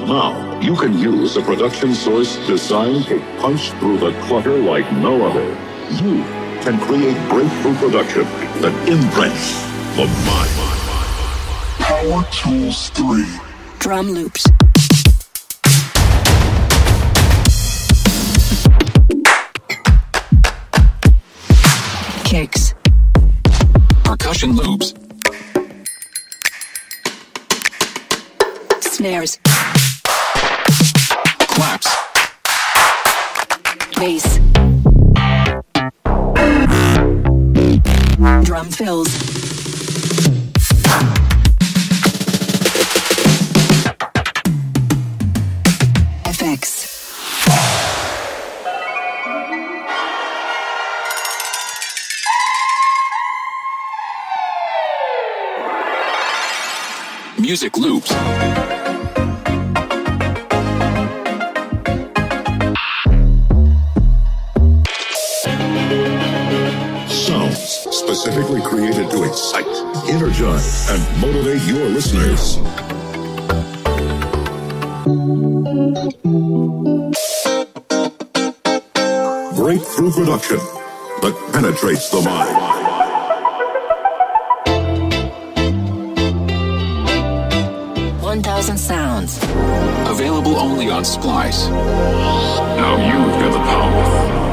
Now, you can use a production source designed to punch through the clutter like no other. You can create breakthrough production that imprints the mind. Power Tools 3. Drum loops. Kicks. Percussion loops. Snares. Claps. Bass. Drum fills. FX. Music loops. Sounds specifically created to excite, energize, and motivate your listeners. Breakthrough production that penetrates the mind. 1,000 sounds. Available only on Splice. Now you've got the power.